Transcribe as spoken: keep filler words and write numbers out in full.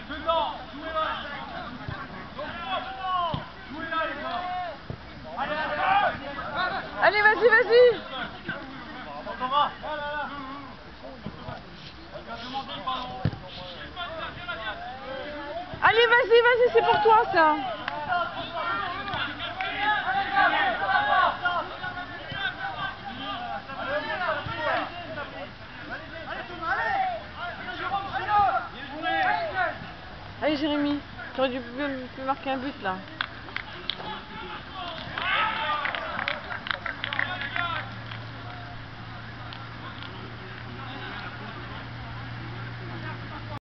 Allez, vas-y, vas-y. Allez, vas-y, vas-y, c'est pour toi ça. Allez Jérémy, tu aurais dû marquer un but là.